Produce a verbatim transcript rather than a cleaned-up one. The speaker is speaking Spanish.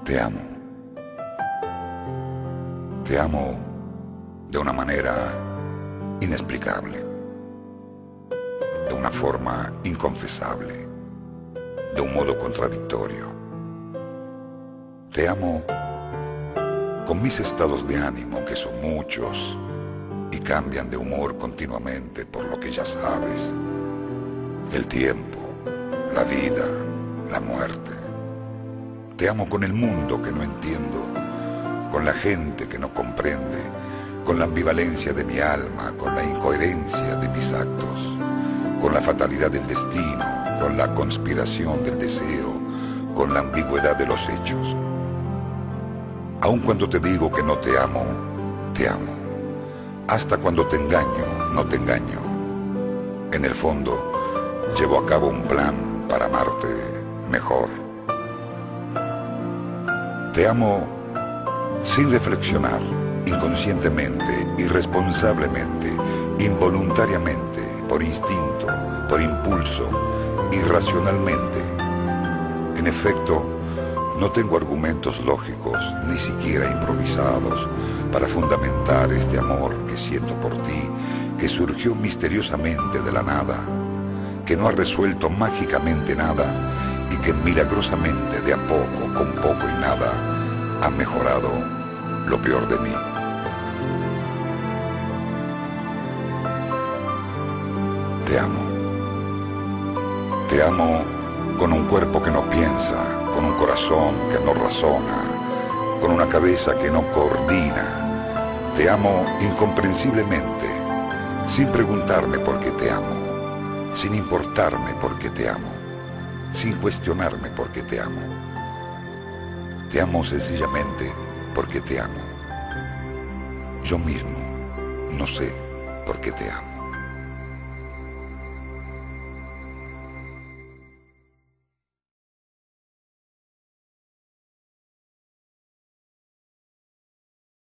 Te amo. Te amo de una manera inexplicable, de una forma inconfesable, de un modo contradictorio. Te amo con mis estados de ánimo, que son muchos y cambian de humor continuamente, por lo que ya sabes, el tiempo, la vida, la muerte. Te amo con el mundo que no entiendo, con la gente que no comprende, con la ambivalencia de mi alma, con la incoherencia de mis actos, con la fatalidad del destino, con la conspiración del deseo, con la ambigüedad de los hechos. Aun cuando te digo que no te amo, te amo. Hasta cuando te engaño, no te engaño. En el fondo, llevo a cabo un plan para amarte mejor. Te amo sin reflexionar, inconscientemente, irresponsablemente, involuntariamente, por instinto, por impulso, irracionalmente. En efecto, no tengo argumentos lógicos, ni siquiera improvisados, para fundamentar este amor que siento por ti, que surgió misteriosamente de la nada, que no ha resuelto mágicamente nada y que milagrosamente, de a poco, con poco y nada, ha mejorado lo peor de mí. Te amo. Te amo con un cuerpo que no piensa, con un corazón que no razona, con una cabeza que no coordina. Te amo incomprensiblemente, sin preguntarme por qué te amo, sin importarme por qué te amo, sin cuestionarme por qué te amo. Te amo sencillamente porque te amo. Yo mismo no sé por qué te amo.